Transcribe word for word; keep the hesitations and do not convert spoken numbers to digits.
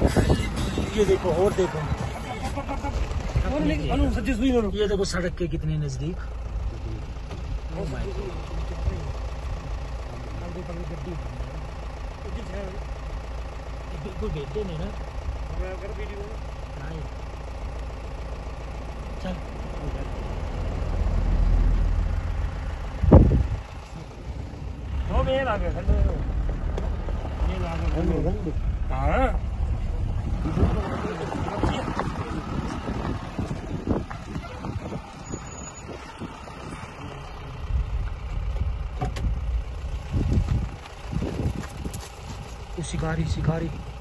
ये देखो और देखो, ये देखो सड़क के कितने नजदीक। बिल्कुल बेटे नहीं ना, चल हाँ शिकारी शिकारी